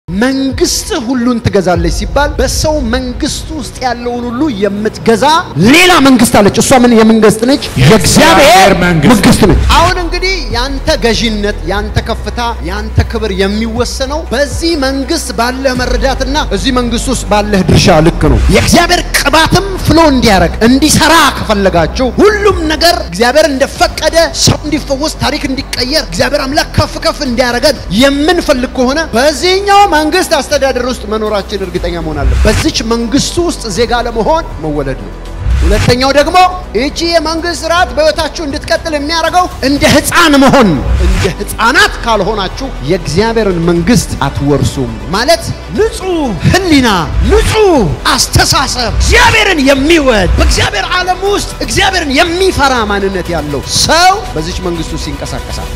መንግስት ሁሉን ትገዛለች ሲባል በሰው መንግስት ውስጥ ያለውን ሁሉ የምትገዛ ሌላ መንግስት አለች። እሷ ምን የመንግስት ነች? የእግዚአብሔር መንግስት ነች። አሁን እንግዲህ ያንተ ገዢነት፣ ያንተ ከፍታ፣ ያንተ ክብር የሚወሰነው በዚህ መንግስት ባለ መረዳትና እዚህ መንግስት ውስጥ ባለ ድርሻ ልክ ነው። የእግዚአብሔር ቅባትም ፍሎ እንዲያረግ እንዲሰራ ከፈለጋችሁ ሁሉም ነገር እግዚአብሔር እንደፈቀደ ሰው እንዲፈወስ፣ ታሪክ እንዲቀየር፣ እግዚአብሔር አምላክ ከፍ እንዲያረገን የምንፈልግ ከሆነ በዚህኛው መንግስት አስተዳደር ውስጥ መኖራችን እርግጠኛ መሆን አለበት። በዚች መንግስት ውስጥ ዜጋ ለመሆን መወለድ ነው። ሁለተኛው ደግሞ እቺ የመንግስት ራት በህይወታችሁ እንድትቀጥል የሚያደርገው እንደ ህፃን መሆን። እንደ ህፃናት ካልሆናችሁ የእግዚአብሔርን መንግስት አትወርሱም። ማለት ንጹህ ህሊና፣ ንጹህ አስተሳሰብ፣ እግዚአብሔርን የሚወድ በእግዚአብሔር ዓለም ውስጥ እግዚአብሔርን የሚፈራ ማንነት ያለው ሰው በዚች መንግስት ውስጥ ይንቀሳቀሳል።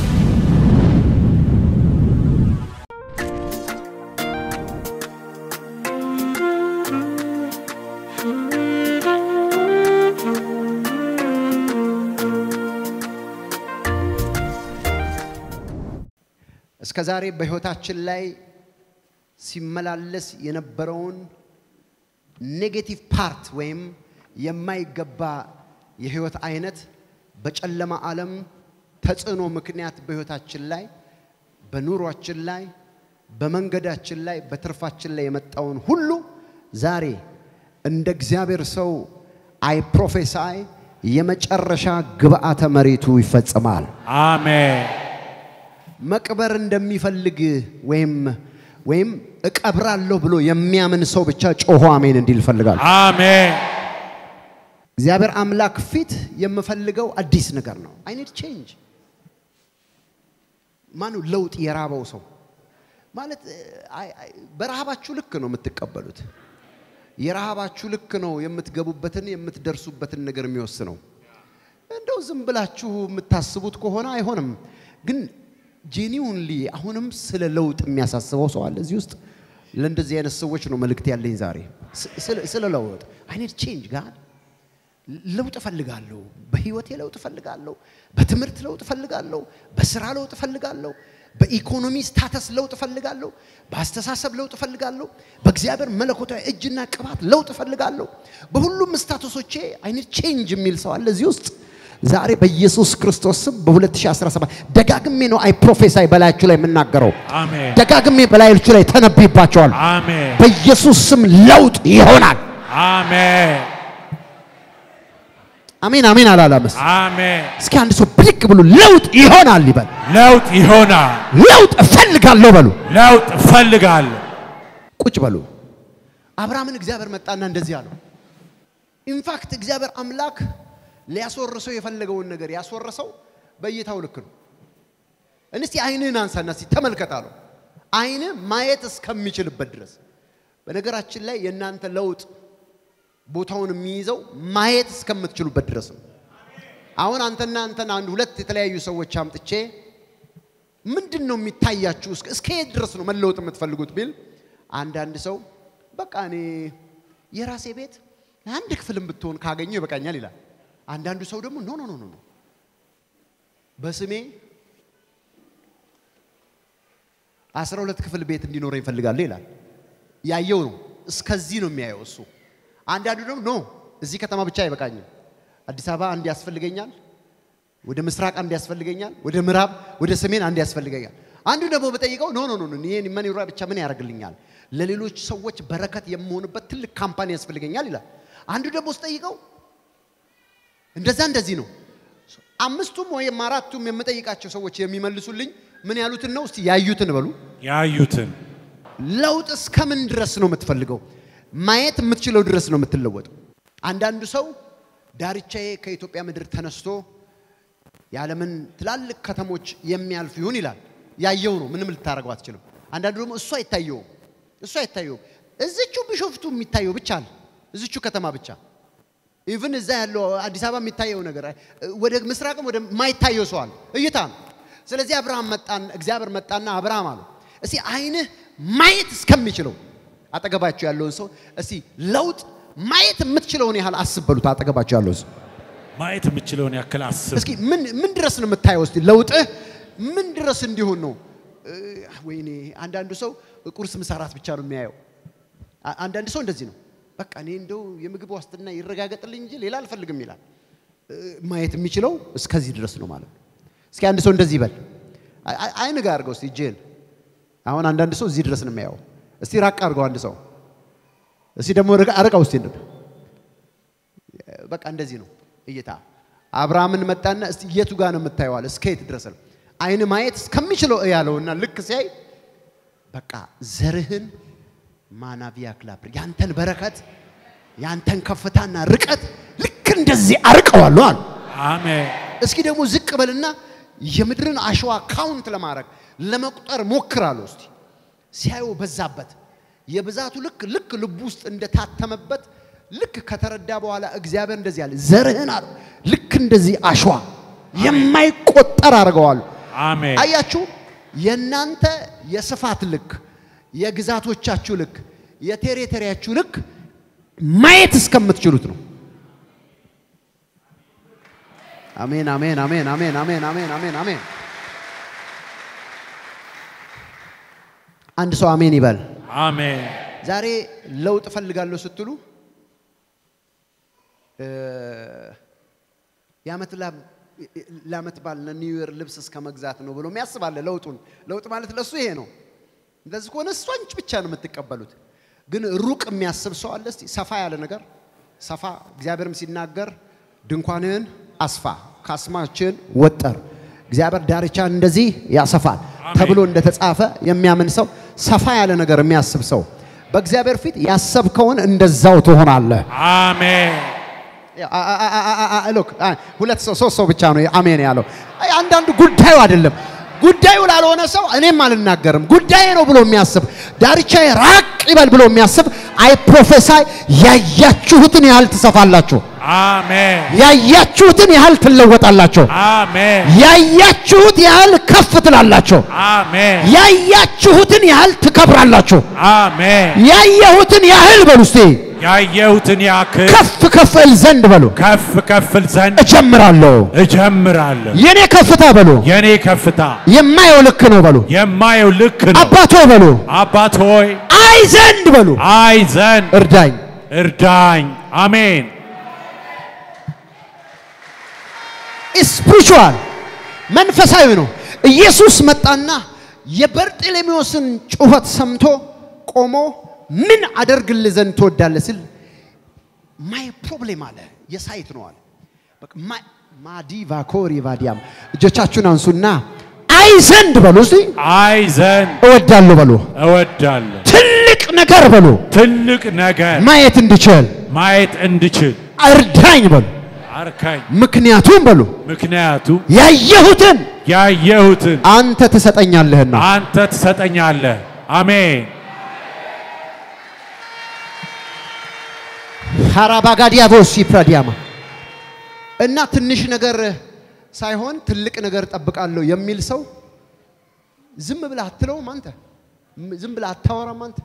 እስከዛሬ በህይወታችን ላይ ሲመላለስ የነበረውን ኔጌቲቭ ፓርት ወይም የማይገባ የህይወት አይነት በጨለማ ዓለም ተጽዕኖ ምክንያት በህይወታችን ላይ፣ በኑሯችን ላይ፣ በመንገዳችን ላይ፣ በትርፋችን ላይ የመጣውን ሁሉ ዛሬ እንደ እግዚአብሔር ሰው አይ ፕሮፌሳይ የመጨረሻ ግብአተ መሬቱ ይፈጸማል። አሜን። መቅበር እንደሚፈልግ ወይም እቀብራለሁ ብሎ የሚያምን ሰው ብቻ ጮሆ አሜን እንዲል ፈልጋል። አሜን። እግዚአብሔር አምላክ ፊት የምፈልገው አዲስ ነገር ነው። I need change። ማኑ ለውጥ የራበው ሰው ማለት በረሃባችሁ ልክ ነው የምትቀበሉት። የረሃባችሁ ልክ ነው የምትገቡበትን የምትደርሱበትን ነገር የሚወስነው። እንደው ዝም ብላችሁ የምታስቡት ከሆነ አይሆንም። ግን ጄኒውንሊ አሁንም ስለ ለውጥ የሚያሳስበው ሰው አለ እዚህ ውስጥ። ለእንደዚህ አይነት ሰዎች ነው መልእክት ያለኝ ዛሬ። ስለ ለውጥ I need change God። ለውጥ ፈልጋለሁ። በህይወቴ ለውጥ ፈልጋለሁ። በትምህርት ለውጥ ፈልጋለሁ። በስራ ለውጥ ፈልጋለሁ። በኢኮኖሚ ስታተስ ለውጥ ፈልጋለሁ። በአስተሳሰብ ለውጥ ፈልጋለሁ። በእግዚአብሔር መለኮታዊ እጅና ቅባት ለውጥ ፈልጋለሁ። በሁሉም ስታተሶቼ I need change የሚል ሰው አለ እዚህ ውስጥ። ዛሬ በኢየሱስ ክርስቶስ ስም በ2017 ደጋግሜ ነው አይ ፕሮፌሳይ በላያችሁ ላይ የምናገረው። አሜን። ደጋግሜ በላያችሁ ላይ ተነብይባችኋል። አሜን። በኢየሱስ ስም ለውጥ ይሆናል። አሜን። አሜን አሜን አላላምስ። አሜን። እስኪ አንድ ሰው ብድግ ብሎ ለውጥ ይሆናል ይበል። ለውጥ ይሆናል። ለውጥ እፈልጋለሁ በሉ። ለውጥ እፈልጋለሁ። ቁጭ በሉ። አብርሃምን እግዚአብሔር መጣና እንደዚህ አለው። ኢንፋክት እግዚአብሔር አምላክ ሊያስወርሰው የፈለገውን ነገር ያስወርሰው በእይታው ልክ ነው። እንስቲ አይንህን አንሳና እስቲ ተመልከታለሁ። አይን ማየት እስከሚችልበት ድረስ። በነገራችን ላይ የናንተ ለውጥ ቦታውን የሚይዘው ማየት እስከምትችሉበት ድረስ ነው። አሁን አንተና አንድ ሁለት የተለያዩ ሰዎች አምጥቼ ምንድነው የሚታያችሁ እስከ የት ድረስ ነው መለወጥ የምትፈልጉት ቢል አንድ ሰው በቃ እኔ የራሴ ቤት አንድ ክፍልም ብትሆን ካገኘው ይበቃኛል ይላል። አንዳንዱ ሰው ደግሞ ኖ በስሜ 12 ክፍል ቤት እንዲኖር ይፈልጋል ይላል። ያየው ነው እስከዚህ ነው የሚያየው እሱ። አንዳንዱ ደግሞ ኖ እዚህ ከተማ ብቻ አይበቃኝም፣ አዲስ አበባ አንድ ያስፈልገኛል፣ ወደ ምስራቅ አንድ ያስፈልገኛል፣ ወደ ምዕራብ ወደ ሰሜን አንድ ያስፈልገኛል። አንዱ ደግሞ በጠይቀው ኖ ይሄን መኖር ብቻ ምን ያደርግልኛል፣ ለሌሎች ሰዎች በረከት የምሆንበት ትልቅ ካምፓኒ ያስፈልገኛል ይላል። አንዱ ደግሞ ጠይቀው እንደዚህ ነው። አምስቱም ወይም አራቱም የምጠይቃቸው ሰዎች የሚመልሱልኝ ምን ያሉትን ነው? እስቲ ያዩትን በሉ። ያዩትን። ለውጥ እስከምን ድረስ ነው የምትፈልገው? ማየት የምትችለው ድረስ ነው የምትለወጠው። አንዳንዱ ሰው ዳርቻዬ ከኢትዮጵያ ምድር ተነስቶ የዓለምን ትላልቅ ከተሞች የሚያልፍ ይሁን ይላል። ያየው ነው ምንም ልታረጋው አትችልም። አንዳንዱ ደግሞ እሱ አይታየው እዚቹ ቢሾፍቱ የሚታየው ብቻ ነው፣ እዚቹ ከተማ ብቻ። ኢቭን እዛ ያለው አዲስ አበባ የሚታየው ነገር ወደ ምስራቅም ወደ ማይታየው ሰው አለ እይታ ነው። ስለዚህ እግዚአብሔር መጣና አብርሃም አለው እስቲ አይንህ ማየት እስከሚችለው አጠገባችሁ ያለውን ሰው እስቲ ለውጥ ማየት የምትችለውን ያህል አስብ በሉት። አጠገባችሁ ያለውን ሰው ማየት የምትችለውን ያክል አስብ። እስኪ ምን ድረስ ነው የምታየው? እስቲ ለውጥህ ምን ድረስ እንዲሆን ነው? ወይኔ አንዳንዱ ሰው ቁርስ ምሳራት ብቻ ነው የሚያየው አንዳንድ ሰው እንደዚህ ነው በቃ እኔ እንደው የምግብ ዋስትና ይረጋገጥልኝ እንጂ ሌላ አልፈልግም ይላል ማየት የሚችለው እስከዚህ ድረስ ነው ማለት ነው እስኪ አንድ ሰው እንደዚህ ይበል አይን ጋር አድርገው እስቲ ጄል አሁን አንዳንድ ሰው እዚህ ድረስ ነው የሚያየው እስቲ ራቅ አድርገው አንድ ሰው እስቲ ደግሞ አርቀው እስቲ እንደው በቃ እንደዚህ ነው እይታ አብርሃምን መጣና እስቲ የቱ ጋር ነው የምታየዋል እስከየት ድረስ ነው አይን ማየት ከሚችለው ያለውና ልክ ሲያይ በቃ ዘርህን ማናቪያ ክላፕ ያንተን በረከት ያንተን ከፍታና ርቀት ልክ እንደዚህ አርቀዋለሁ አሉ አሜን እስኪ ደግሞ ዝቅ በልና የምድርን አሸዋ ካውንት ለማድረግ ለመቁጠር ሞክራለሁ እስቲ ሲያዩ በዛበት የብዛቱ ልክ ልብ ውስጥ እንደታተመበት ልክ ከተረዳ በኋላ እግዚአብሔር እንደዚህ ያለ ዘርህን አሉ ልክ እንደዚህ አሸዋ የማይቆጠር አርገዋለሁ አሜን አያችሁ የናንተ የስፋት ልክ የግዛቶቻችሁ ልክ የቴሪቶሪያችሁ ልክ ማየት እስከምትችሉት ነው አሜን አሜን አሜን አሜን አሜን አሜን አሜን አሜን አንድ ሰው አሜን ይበል አሜን ዛሬ ለውጥ ፈልጋለሁ ስትሉ ያመት ባል ኒው ኢየር ልብስ እስከመግዛት ነው ብሎ የሚያስባለ ለውጥ ማለት ለሱ ይሄ ነው እንደዚህ ከሆነ እሷንጭ ብቻ ነው የምትቀበሉት ግን ሩቅ የሚያስብ ሰው አለ እስቲ ሰፋ ያለ ነገር ሰፋ እግዚአብሔርም ሲናገር ድንኳንህን አስፋ ካስማችን ወጠር እግዚአብሔር ዳርቻን እንደዚህ ያሰፋል ተብሎ እንደተጻፈ የሚያምን ሰው ሰፋ ያለ ነገር የሚያስብ ሰው በእግዚአብሔር ፊት ያሰብከውን እንደዛው ትሆናለህ አሜን ሎክ ሁለት ሰው ሶስት ሰው ብቻ ነው አሜን ያለው አንዳንድ ጉዳዩ አይደለም ጉዳዩ ላልሆነ ሰው እኔም አልናገርም ጉዳይ ነው ብሎ የሚያስብ ዳርቻዬ ራቅ ይበል ብሎ የሚያስብ አይ ፕሮፌሳይ ያያችሁትን ያህል ትሰፋላችሁ አሜን ያያችሁትን ያህል ትለወጣላችሁ አሜን ያያችሁት ያህል ከፍ ትላላችሁ አሜን ያያችሁትን ያህል ትከብራላችሁ አሜን ያያሁትን ያህል በሉስቲ ያየሁትን ያክል ከፍ ዘንድ በሉ ከፍ ዘንድ እጀምራለሁ የኔ ከፍታ በሉ የኔ ከፍታ የማየው ልክ ነው በሉ የማየው ልክ ነው አባቶ በሉ አባት ሆይ አይ ዘንድ በሉ አይ ዘንድ እርዳኝ አሜን ስፒሪቹዋል መንፈሳዊ ነው ኢየሱስ መጣና የበርጤሌሜዎስን ጩኸት ሰምቶ ቆሞ ምን አደርግልህ ዘንድ ትወዳለህ ሲል ማይ ፕሮብሌም አለ የሳይት ነው አለ በቃ ማዲቫ ኮሪ ቫዲያም እጆቻችሁን አንሱና አይ ዘንድ በሉ እስቲ አይ ዘንድ እወዳለሁ በሉ እወዳለሁ ትልቅ ነገር በሉ ትልቅ ነገር ማየት እንድችል እርዳኝ በሉ አርካኝ ምክንያቱም በሉ ያየሁትን አንተ ትሰጠኛለህና አሜን ሃራባጋዲያ ቮሲ ፕራዲያማ እና ትንሽ ነገር ሳይሆን ትልቅ ነገር ጠብቃለሁ የሚል ሰው ዝም ብለህ አትለውም አንተ ዝም ብለህ አታወራም አንተ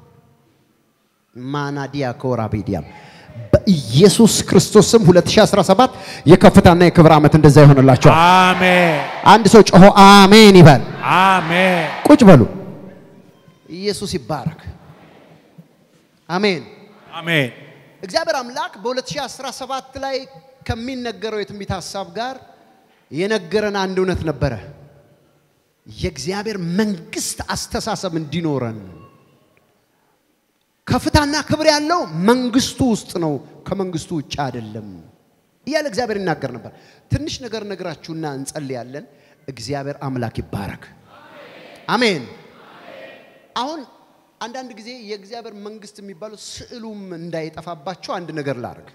ማናዲያ ኮራቢዲያም በኢየሱስ ክርስቶስ ስም 2017 የከፍታና የክብር ዓመት እንደዛ ይሆንላችሁ አሜን አንድ ሰው ጮሆ አሜን ይበል አሜን ቁጭ በሉ ኢየሱስ ይባረክ አሜን አሜን እግዚአብሔር አምላክ በ2017 ላይ ከሚነገረው የትንቢት ሐሳብ ጋር የነገረን አንድ እውነት ነበረ የእግዚአብሔር መንግስት አስተሳሰብ እንዲኖረን ከፍታና ክብር ያለው መንግስቱ ውስጥ ነው ከመንግስቱ ውጭ አይደለም ይያለ እግዚአብሔር ይናገር ነበር ትንሽ ነገር ነግራችሁና እንጸልያለን እግዚአብሔር አምላክ ይባረክ አሜን አሁን አንዳንድ ጊዜ የእግዚአብሔር መንግስት የሚባለው ስዕሉም እንዳይጠፋባችሁ አንድ ነገር ላርግ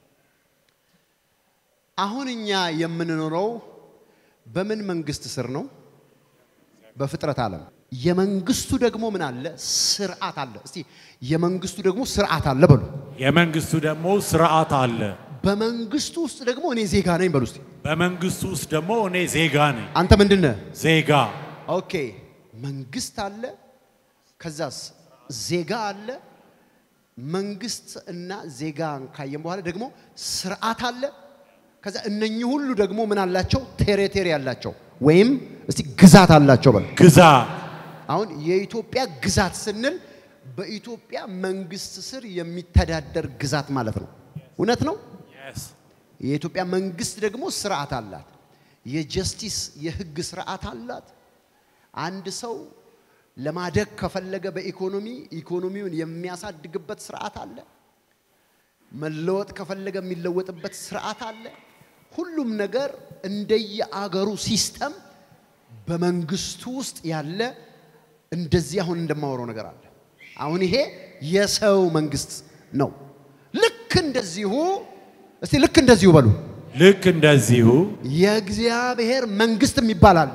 አሁንኛ የምንኖረው በምን መንግስት ስር ነው በፍጥረት ዓለም የመንግስቱ ደግሞ ምን አለ ስርዓት አለ እስቲ የመንግስቱ ደግሞ ስርዓት አለ በሉ የመንግስቱ ደግሞ ስርዓት አለ በመንግስቱ ውስጥ ደግሞ እኔ ዜጋ ነኝ በሉ እስቲ በመንግስቱ ውስጥ ደግሞ እኔ ዜጋ ነኝ አንተ ምንድነህ ዜጋ ኦኬ መንግስት አለ ከዛስ ዜጋ አለ መንግስት እና ዜጋን ካየን በኋላ ደግሞ ስርዓት አለ ከዛ እነኚህ ሁሉ ደግሞ ምን አላቸው ቴሪቶሪ አላቸው ወይም እስቲ ግዛት አላቸው በል ግዛ አሁን የኢትዮጵያ ግዛት ስንል በኢትዮጵያ መንግስት ስር የሚተዳደር ግዛት ማለት ነው እውነት ነው የኢትዮጵያ መንግስት ደግሞ ስርዓት አላት የጀስቲስ የህግ ስርዓት አላት አንድ ሰው ለማደግ ከፈለገ በኢኮኖሚውን የሚያሳድግበት ስርዓት አለ መለወጥ ከፈለገ የሚለወጥበት ስርዓት አለ ሁሉም ነገር እንደየአገሩ ሲስተም በመንግስቱ ውስጥ ያለ እንደዚህ አሁን እንደማወራው ነገር አለ አሁን ይሄ የሰው መንግስት ነው ልክ እንደዚሁ እስቲ ልክ እንደዚሁ በሉ ልክ እንደዚሁ የእግዚአብሔር መንግስት ይባላል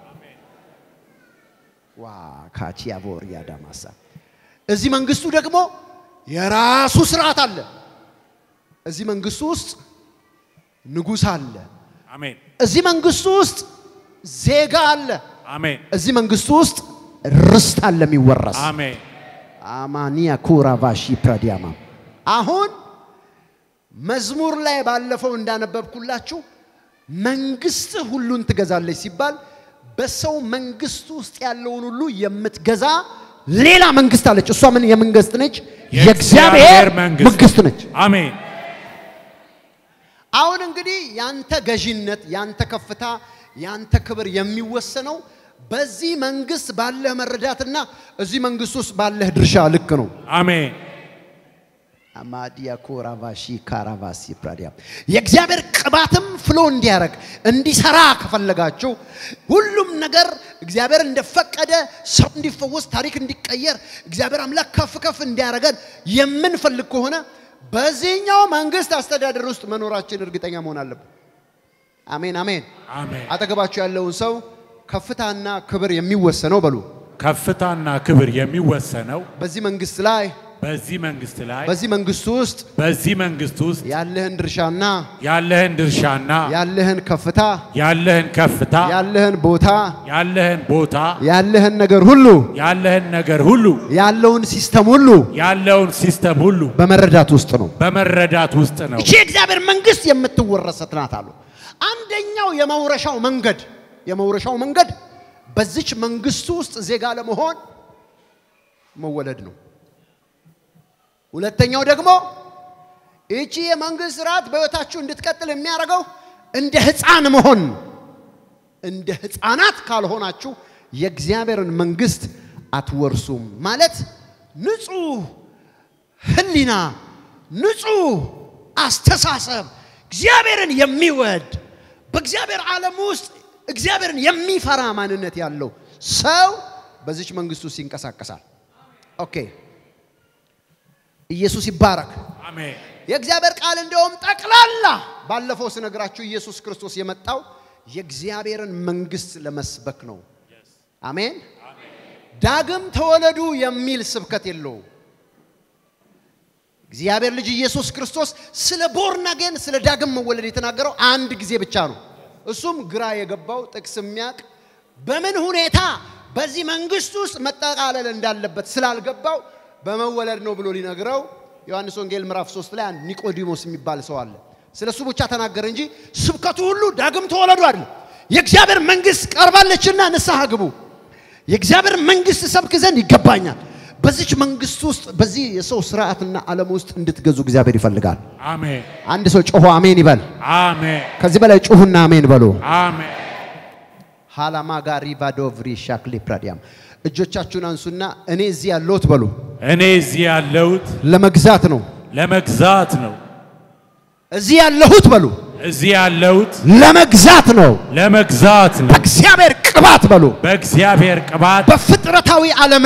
ዋ ካቺያቦር ያዳማሳ እዚህ መንግስቱ ደግሞ የራሱ ስርዓት አለ እዚህ መንግስቱ ውስጥ ንጉስ አለ አሜን እዚህ መንግስቱ ውስጥ ዜጋ አለ አሜን እዚህ መንግስቱ ውስጥ ርስት አለ የሚወረስ አሜን አማኒያ ኩራባሺ ፕራዲያማ አሁን መዝሙር ላይ ባለፈው እንዳነበብኩላችሁ መንግስት ሁሉን ትገዛለች ሲባል በሰው መንግስት ውስጥ ያለውን ሁሉ የምትገዛ ሌላ መንግስት አለች እሷ ምን የመንግስት ነች የእግዚአብሔር መንግስት ነች አሜን አሁን እንግዲህ ያንተ ገዢነት ያንተ ከፍታ ያንተ ክብር የሚወሰነው በዚህ መንግስት ባለ መረዳትና እዚህ መንግስት ውስጥ ባለ ድርሻ ልክ ነው አሜን አማዲያ ኮራቫሺ ካራቫሲ ፕራዲያ የእግዚአብሔር ቅባትም ፍሎ እንዲያረግ እንዲሰራ ከፈለጋችሁ ሁሉም ነገር እግዚአብሔር እንደፈቀደ ሰው እንዲፈወስ ታሪክ እንዲቀየር እግዚአብሔር አምላክ ከፍ እንዲያረገን የምንፈልግ ከሆነ በዚህኛው መንግስት አስተዳደር ውስጥ መኖራችን እርግጠኛ መሆን አለብን አሜን አሜን አሜን አጠገባችሁ ያለውን ሰው ከፍታና ክብር የሚወሰነው በሉ ከፍታና ክብር የሚወሰነው በዚህ መንግስት ላይ በዚህ መንግስት ውስጥ ያለህን ድርሻና ያለህን ከፍታ ያለህን ቦታ ያለህን ነገር ሁሉ ያለውን ሲስተም ሁሉ በመረዳት ውስጥ ነው እቺ እግዚአብሔር መንግስት የምትወረሰት ናት አሉ አንደኛው የመውረሻው መንገድ በዚች መንግስት ውስጥ ዜጋ ለመሆን መወለድ ነው ሁለተኛው ደግሞ እቺ የመንግስት ሥርዓት በህይወታችሁ እንድትቀጥል የሚያረጋው እንደ ህፃን መሆን እንደ ህፃናት ካልሆናችሁ የእግዚአብሔርን መንግስት አትወርሱም ማለት ንጹህ ህሊና ንጹህ አስተሳሰብ እግዚአብሔርን የሚወድ በእግዚአብሔር ዓለም ውስጥ እግዚአብሔርን የሚፈራ ማንነት ያለው ሰው በዚች መንግስቱ ሲንቀሳቀሳል ኦኬ ኢየሱስ ይባረክ አሜን የእግዚአብሔር ቃል እንደውም ጠቅላላ ባለፈው ስነግራችሁ ኢየሱስ ክርስቶስ የመጣው የእግዚአብሔርን መንግስት ለመስበክ ነው አሜን ዳግም ተወለዱ የሚል ስብከት የለው እግዚአብሔር ልጅ ኢየሱስ ክርስቶስ ስለ ቦርን አገን ስለ ዳግም መወለድ የተናገረው አንድ ጊዜ ብቻ ነው እሱም ግራ የገባው ጥቅስ የሚያቅ በምን ሁኔታ በዚህ መንግስት ውስጥ መጠቃለል እንዳለበት ስላልገባው በመወለድ ነው ብሎ ሊነግረው ዮሐንስ ወንጌል ምዕራፍ 3 ላይ ኒቆዲሞስ የሚባል ሰው አለ ስለሱ ብቻ ተናገረ እንጂ ስብከቱ ሁሉ ዳግም ተወለዱ አይደል የእግዚአብሔር መንግስት ቀርባለችና ንስሐ ግቡ የእግዚአብሔር መንግስት ሰብክ ዘንድ ይገባኛል በዚች መንግስት ውስጥ በዚህ የሰው ስርዓትና ዓለም ውስጥ እንድትገዙ እግዚአብሔር ይፈልጋል አሜን አንድ ሰው ጮሆ አሜን ይበል አሜን ከዚህ በላይ ጮሁና አሜን በሉ አሜን ሃላማ ጋሪ ባዶቭሪ ሻክሊ ፕራዲያም እጆቻችሁን አንሱና እኔ እዚህ ያለሁት በሉ እኔ እዚህ ያለሁት ለመግዛት ነው እዚህ ያለሁት በሉ እዚህ ያለሁት ለመግዛት ነው በእግዚአብሔር ቅባት በሉ በእግዚአብሔር ቅባት በፍጥረታዊ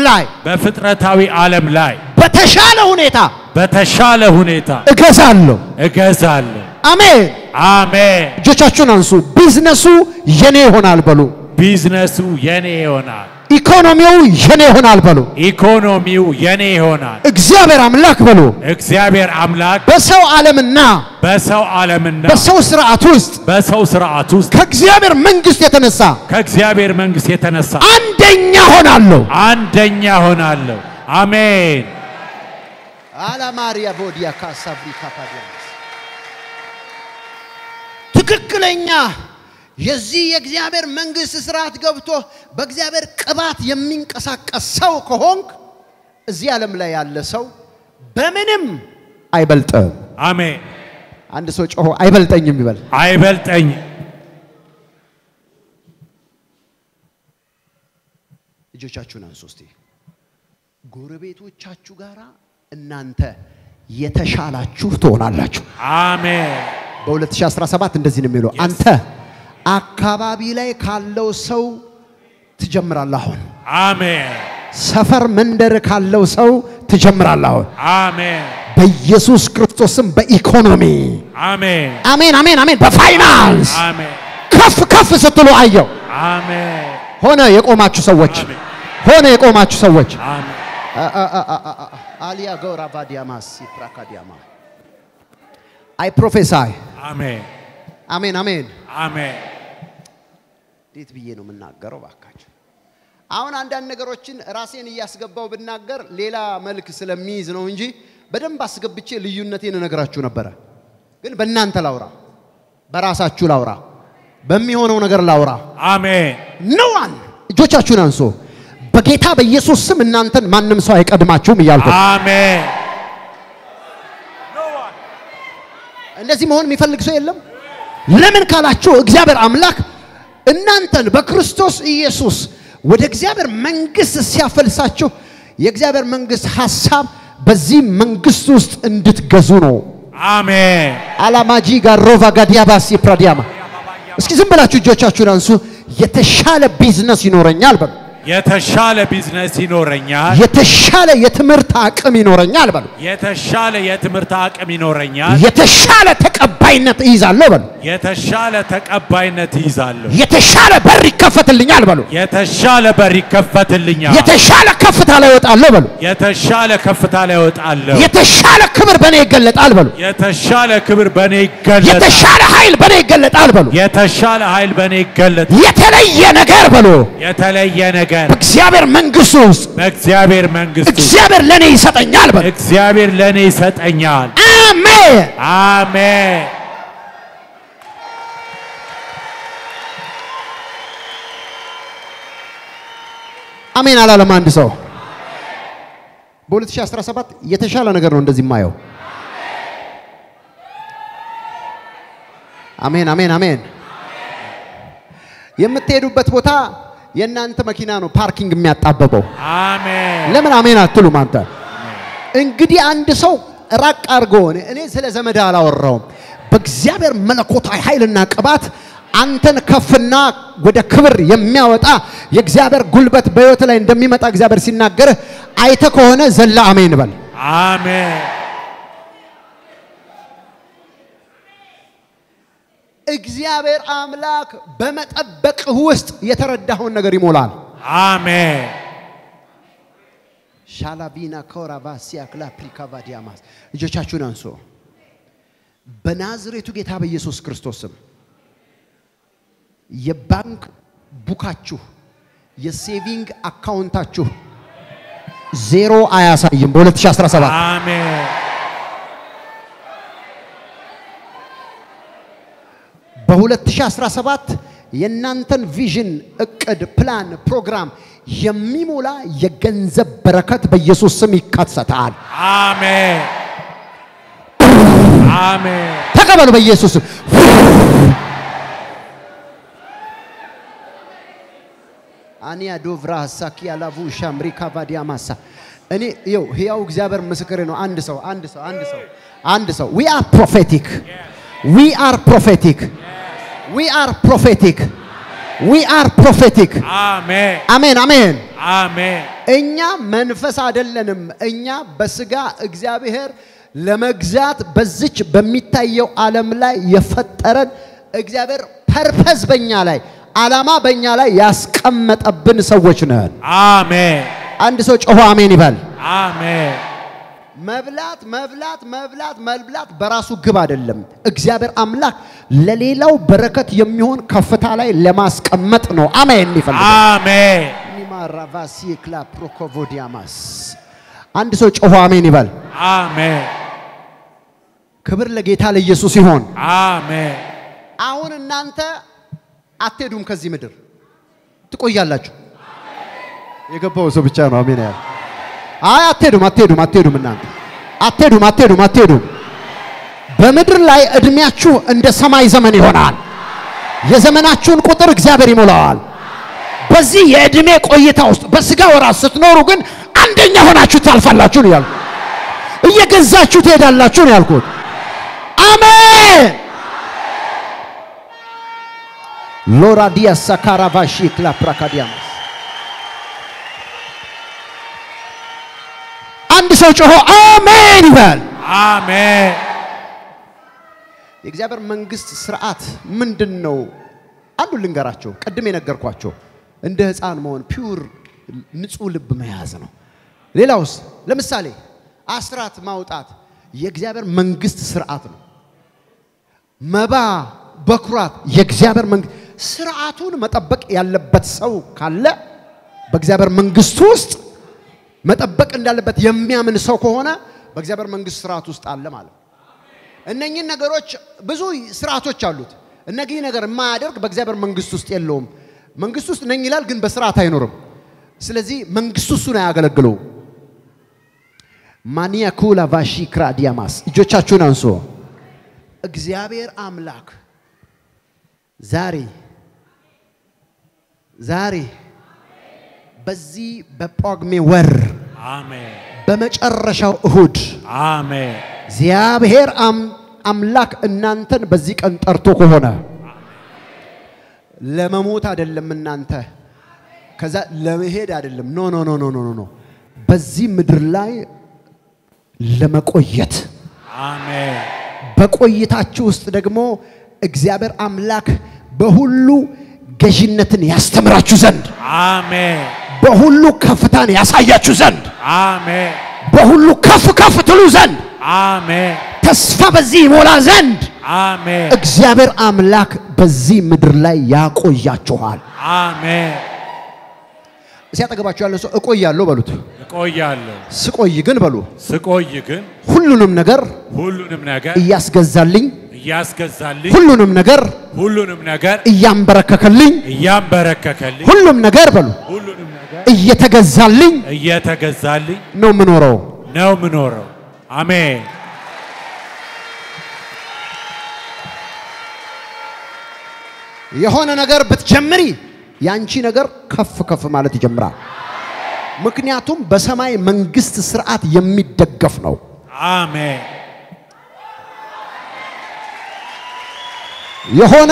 ዓለም ላይ በተሻለ ሁኔታ እገዛለሁ አሜን እጆቻችሁን አንሱ ቢዝነሱ የኔ ይሆናል በሉ ኢኮኖሚው የኔ ይሆናል በሉ እግዚአብሔር አምላክ በሉ በሰው ዓለምና በሰው ስርዓት ውስጥ ከእግዚአብሔር መንግስት የተነሳ አንደኛ ሆናለሁ አሜን አላማሪያ ቦዲያ ካሳብሪ ካፓዲያስ ትክክለኛ የዚህ የእግዚአብሔር መንግስት ስርዓት ገብቶ በእግዚአብሔር ቅባት የሚንቀሳቀስ ሰው ከሆንክ እዚህ ዓለም ላይ ያለ ሰው በምንም አይበልጥም አሜን አንድ ሰው ጮሆ አይበልጠኝም ይበል አይበልጠኝ እጆቻችሁን አንሱ እስቲ ጎረቤቶቻችሁ ጋራ እናንተ የተሻላችሁ ትሆናላችሁ አሜን በ2017 እንደዚህ ነው የሚለው አንተ አካባቢ ላይ ካለው ሰው ትጀምራለህ አሁን አሜን ሰፈር መንደር ካለው ሰው ትጀምራለህ አሁን አሜን በኢየሱስ ክርስቶስም በኢኮኖሚ አሜን አሜን አሜን አሜን በፋይናንስ አሜን ከፍ ስትሉ አየው አሜን ሆነ የቆማችሁ ሰዎች ሆነ የቆማችሁ ሰዎች አሜን አሊያ ጎራ ባዲያማስ ሲፕራካዲያማ I prophesy አሜን አሜን አሜን አሜን ዴት ብዬ ነው የምናገረው ባካችሁ አሁን አንዳንድ ነገሮችን ራሴን ያስገባው ብናገር ሌላ መልክ ስለሚይዝ ነው እንጂ በደንብ አስገብቼ ልዩነቴን እነግራችሁ ነበር ግን በእናንተ ላውራ በራሳችሁ ላውራ በሚሆነው ነገር ላውራ አሜን ነዋን እጆቻችሁን አንሱ በጌታ በኢየሱስ ስም እናንተን ማንንም ሰው አይቀድማችሁም ይያልኩ አሜን እንደዚህ መሆን የሚፈልግ ሰው የለም ለምን ካላችሁ እግዚአብሔር አምላክ እናንተን በክርስቶስ ኢየሱስ ወደ እግዚአብሔር መንግስት ሲያፈልሳችሁ የእግዚአብሔር መንግስት ሐሳብ በዚህ መንግስት ውስጥ እንድትገዙ ነው አሜን አላማጂ ጋሮቫ ጋዲያባሲ ፕራዲያማ እስኪ ዝም ብላችሁ እጆቻችሁን አንሱ የተሻለ ቢዝነስ ይኖረኛል በሉ የተሻለ ቢዝነስ ይኖረኛል የተሻለ የትምህርት አቅም ይኖረኛል በሉ የተሻለ የትምህርት አቅም ይኖረኛል የተሻለ ተቀባይነት ይይዛለሁ በሉ የተሻለ ተቀባይነት ይይዛለሁ የተሻለ በር ይከፈትልኛል በሉ የተሻለ በር ይከፈትልኛል የተሻለ ከፍታ ላይ እወጣለሁ በሉ የተሻለ ከፍታ ላይ እወጣለሁ የተሻለ ክብር በኔ ይገለጣል በሉ የተሻለ ክብር በኔ ይገለጣል የተሻለ ኃይል በኔ ይገለጣል በሉ የተሻለ ኃይል በኔ ይገለጣል የተለየ ነገር በሉ የተለየ ነገር በእግዚአብሔር መንግስት ውስጥ በእግዚአብሔር መንግስት እግዚአብሔር ለኔ ይሰጠኛል በሉ እግዚአብሔር ለኔ ይሰጠኛል አሜን አሜን አሜን አላለም አንድ ሰው በ2017 የተሻለ ነገር ነው እንደዚህ ማየው አሜን አሜን አሜን የምትሄዱበት ቦታ የናንተ መኪና ነው ፓርኪንግ የሚያጣበበው አሜን ለምን አሜን አትሉም አንተ እንግዲህ አንድ ሰው ራቅ አርጎ እኔ ስለ ዘመድ አላወራውም በእግዚአብሔር መለኮታዊ ኃይልና ቅባት አንተን ከፍና ወደ ክብር የሚያወጣ የእግዚአብሔር ጉልበት በህይወት ላይ እንደሚመጣ እግዚአብሔር ሲናገር አይተ ከሆነ ዘላ አሜን በል አሜን እግዚአብሔር አምላክ በመጠበቅ ውስጥ የተረዳውን ነገር ይሞላል አሜን ሻላቢና ኮራባሲያ ክላፕሪካቫዲያማስ እጆቻችሁን አንሱ በናዝሬቱ ጌታ በኢየሱስ ክርስቶስ ስም የባንክ ቡካችሁ የሴቪንግ አካውንታችሁ ዜሮ አያሳይም በ2017 አሜን በ2017 የናንተን ቪዥን እቅድ ፕላን ፕሮግራም የሚሞላ የገንዘብ በረከት በኢየሱስ ስም ይከሰታል አሜን አሜን ተቀበሉ በኢየሱስ ስም አኒያ ዶቭራ ሳኪያ ላቡ ሻምሪካ ቫዲያማሳ እኔ ይው ህያው እግዚአብሔር ምስክሬ ነው አንድ ሰው we are prophetic we are prophetic we are prophetic we are prophetic አሜን አሜን አሜን አሜን እኛ መንፈስ አይደለንም እኛ በስጋ እግዚአብሔር ለመግዛት በዚች በሚታየው ዓለም ላይ የፈጠረን እግዚአብሔር ፐርፐዝ በእኛ ላይ ዓላማ በእኛ ላይ ያስቀመጠብን ሰዎች ነን አሜን አንድ ሰው ጮሆ አሜን ይባል አሜን መብላት በራሱ ግብ አይደለም እግዚአብሔር አምላክ ለሌላው በረከት የሚሆን ከፍታ ላይ ለማስቀመጥ ነው አሜን ይፈልጋል አሜን ኒማራቫሲ ክላ ፕሮኮቮዲያማስ አንድ ሰው ጮሆ አሜን ይባል አሜን ክብር ለጌታ ለኢየሱስ ይሁን አሜን አሁን እናንተ አትሄዱም ከዚህ ምድር ትቆያላችሁ የገባው ሰው ብቻ ነው አሜን ያለ አይ አትሄዱም እናንተ አትሄዱም በምድር ላይ እድሜያችሁ እንደ ሰማይ ዘመን ይሆናል የዘመናችሁን ቁጥር እግዚአብሔር ይሞላዋል በዚህ የእድሜ ቆይታ ውስጥ በስጋ ወራት ስትኖሩ ግን አንደኛ ሆናችሁ ታልፋላችሁ ነው ያልኩት እየገዛችሁ ትሄዳላችሁ ነው ያልኩት አሜን ሎራዲያ ሳካራቫሺ ክላፕራካዲያማስ አንድ ሰው ጮሆ አሜን ይበል አሜን የእግዚአብሔር መንግስት ስርዓት ምንድነው አንዱ ልንገራቸው ቀድሜ ነገርኳቸው እንደ ህፃን መሆን ፒውር ንጹህ ልብ መያዝ ነው ሌላውስ ለምሳሌ አስራት ማውጣት የእግዚአብሔር መንግስት ስርዓት ነው መባ በኩራት የእግዚአብሔር መንግስት ስርዓቱን መጠበቅ ያለበት ሰው ካለ በእግዚአብሔር መንግስት ውስጥ መጠበቅ እንዳለበት የሚያምን ሰው ከሆነ በእግዚአብሔር መንግስት ስርዓት ውስጥ አለ ማለት እነኚህ ነገሮች ብዙ ስርዓቶች አሉት እነኚህ ነገር የማያደርግ በእግዚአብሔር መንግስት ውስጥ የለውም መንግስት ውስጥ ነኝ ይላል ግን በስርዓት አይኖርም ስለዚህ መንግስቱ እሱን አያገለግለው ማኒያ ኩላ ቫሺ ክራዲያማስ እጆቻችሁን አንሱ እግዚአብሔር አምላክ ዛሬ በዚህ በጳጉሜ ወር አሜን በመጨረሻው እሁድ አሜን እግዚአብሔር አምላክ እናንተን በዚህ ቀን ጠርቶ ከሆነ ለመሞት አይደለም እናንተ ከዛ ለመሄድ አይደለም ኖ በዚህ ምድር ላይ ለመቆየት አሜን በቆይታችሁ ውስጥ ደግሞ እግዚአብሔር አምላክ በሁሉ ገዥነትን ያስተምራችሁ ዘንድ አሜን በሁሉ ከፍታን ያሳያችሁ ዘንድ አሜን በሁሉ ከፍ ትሉ ዘንድ አሜን ተስፋ በዚህ ይሞላ ዘንድ አሜን እግዚአብሔር አምላክ በዚህ ምድር ላይ ያቆያችኋል አሜን ሲያጠገባችሁ ያለው ሰው እቆያለሁ በሉት እቆያለሁ ስቆይ ግን በሉ ስቆይ ግን ሁሉንም ነገር እያስገዛልኝ ሁሉንም ነገር እያንበረከከልኝ ሁሉም ነገር በሉ እየተገዛልኝ ነው ምኖረው አሜን የሆነ ነገር ብትጀምሪ ያንቺ ነገር ከፍ ማለት ይጀምራል ምክንያቱም በሰማይ መንግስት ስርዓት የሚደገፍ ነው አሜን የሆነ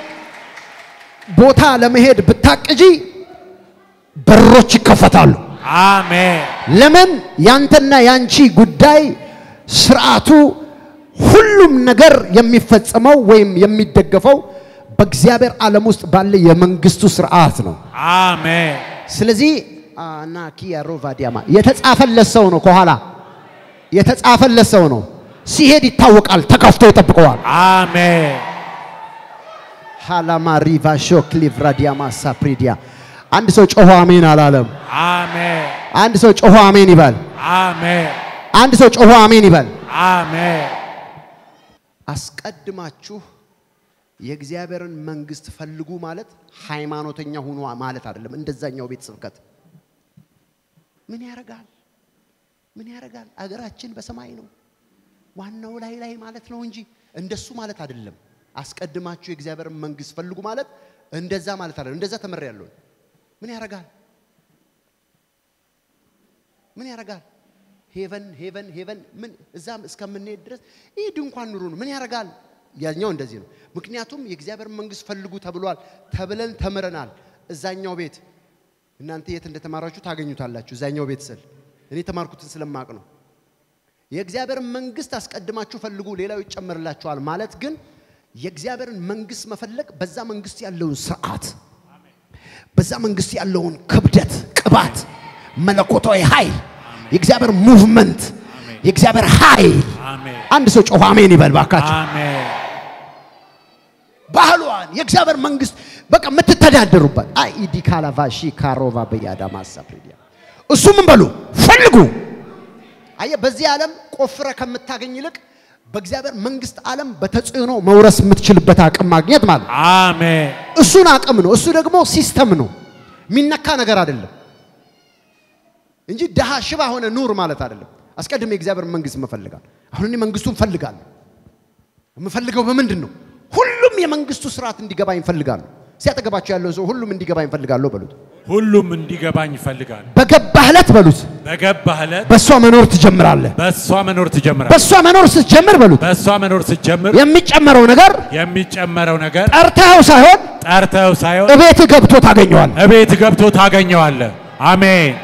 ቦታ ለመሄድ ብታቅጂ በሮች ይከፈታሉ አሜን ለምን ያንተና ያንቺ ጉዳይ ስርዓቱ ሁሉም ነገር የሚፈጸመው ወይም የሚደገፈው በእግዚአብሔር ዓለም ውስጥ ባለ የመንግስቱ ስርዓት ነው አሜን ስለዚህ አናኪያ ሮቫዲያማ የተጻፈለት ሰው ነው ከኋላ የተጻፈለት ሰው ነው ሲሄድ ይታወቃል ተከፍቶ ይጠብቀዋል አሜን ሃላማ ሪቫሾክ ሊቭራዲያማ ሳፕሪዲያ አንድ ሰው ጮሆ አሜን አላለም አሜን አንድ ሰው ጮሆ አሜን ይባል አሜን አንድ ሰው ጮሆ አሜን ይባል አሜን አስቀድማችሁ የእግዚአብሔርን መንግስት ፈልጉ ማለት ሃይማኖተኛ ሆኖ ማለት አይደለም እንደዛኛው ቤት ስብከት ምን ያረጋል አገራችን በሰማይ ነው ዋናው ላይ ማለት ነው እንጂ እንደሱ ማለት አይደለም አስቀድማችሁ የእግዚአብሔርን መንግስት ፈልጉ ማለት እንደዛ ማለት አይደለም እንደዛ ተመረያለሁ ምን ያረጋል ሄቨን ምን እዛም እስከምንሄድ ድረስ ይሄ ድንኳን ኑሩ ነው ምን ያረጋል ያኛው እንደዚህ ነው ምክንያቱም የእግዚአብሔር መንግስት ፈልጉ ተብለን ተመረናል እዛኛው ቤት እናንተ የት እንደተማራችሁ ታገኙታላችሁ እዛኛው ቤት ስል እኔ ተማርኩትን ስለማቅ ነው የእግዚአብሔር መንግስት አስቀድማችሁ ፈልጉ ሌላው ይጨመርላችኋል ማለት ግን የእግዚአብሔርን መንግስት መፈለግ በዛ መንግስት ያለውን ስርዓት በዛ መንግስት ያለውን ክብደት ቅባት መለኮታዊ ኃይል የእግዚአብሔር ሙቭመንት የእግዚአብሔር ኃይል አንድ ሰው ጮህ አሜን ይበል ባካችሁ አሜን ባህሏን የእግዚአብሔር መንግስት በቃ ምትተዳደሩበት አይዲ ካላቫሺ ካሮቫ በያዳማ ሳፕሪዲያ እሱ ምን በሉ ፈልጉ አየ በዚህ ዓለም ቆፍረ ከምታገኝ ይልቅ በእግዚአብሔር መንግስት ዓለም በተጽዕኖ መውረስ የምትችልበት አቅም ማግኘት ማለት አሜን እሱን አቅም ነው እሱ ደግሞ ሲስተም ነው ሚነካ ነገር አይደለም እንጂ ደሃ ሽባ ሆነ ኑር ማለት አይደለም አስቀድሜ እግዚአብሔር መንግስት መፈልጋል አሁን እኔ መንግስቱን ፈልጋለሁ የምፈልገው በምንድነው ሁሉም የመንግስቱ ስርዓት እንዲገባኝ ፈልጋለሁ ሲያጠገባቸው ያለው ሰው ሁሉም እንዲገባኝ ፈልጋለሁ በሉት ሁሉም እንዲገባኝ ፈልጋለሁ በገባህለት በሉት በገባህለት በሷ መኖር ትጀምራለህ በሷ መኖር ትጀምራለህ በሷ መኖር ስትጀምር በሉት በሷ መኖር ስትጀምር የሚጨመረው ነገር ጠርተው ሳይሆን እቤት ገብቶ ታገኘዋለህ አሜን